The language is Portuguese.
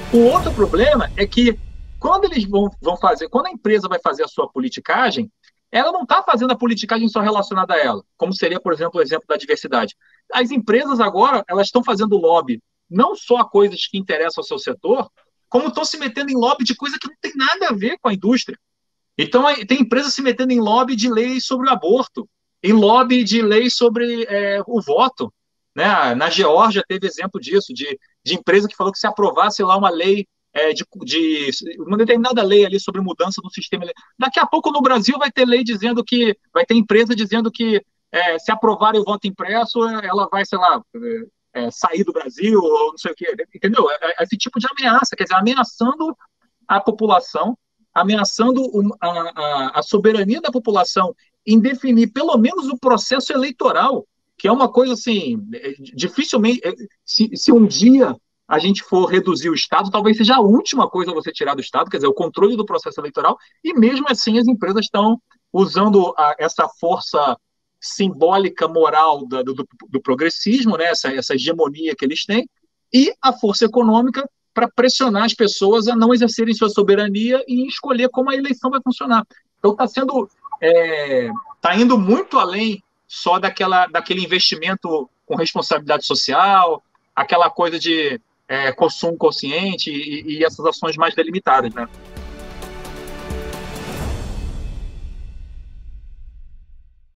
O outro problema é que quando eles vão fazer, quando a empresa vai fazer a sua politicagem, ela não está fazendo a politicagem só relacionada a ela, como seria, por exemplo, o exemplo da diversidade. As empresas agora, elas estão fazendo lobby não só a coisas que interessam ao seu setor, como estão se metendo em lobby de coisa que não tem nada a ver com a indústria. Então, tem empresas se metendo em lobby de leis sobre o aborto, em lobby de leis sobre o voto. Né? Na Geórgia teve exemplo disso, de empresa que falou que se aprovasse lá uma lei, de uma determinada lei ali sobre mudança do sistema. Daqui a pouco no Brasil vai ter lei dizendo que, vai ter empresa dizendo que se aprovarem o voto impresso, ela vai, sei lá, sair do Brasil, ou não sei o quê, entendeu? Esse tipo de ameaça, quer dizer, ameaçando a população, ameaçando a soberania da população em definir pelo menos o processo eleitoral, que é uma coisa assim, dificilmente, se um dia a gente for reduzir o Estado, talvez seja a última coisa a você tirar do Estado, quer dizer, o controle do processo eleitoral, e mesmo assim as empresas estão usando essa força simbólica moral do progressismo, né, essa hegemonia que eles têm, e a força econômica para pressionar as pessoas a não exercerem sua soberania e escolher como a eleição vai funcionar. Então está sendo, está indo muito além só daquele investimento com responsabilidade social, aquela coisa de consumo consciente e essas ações mais delimitadas, né?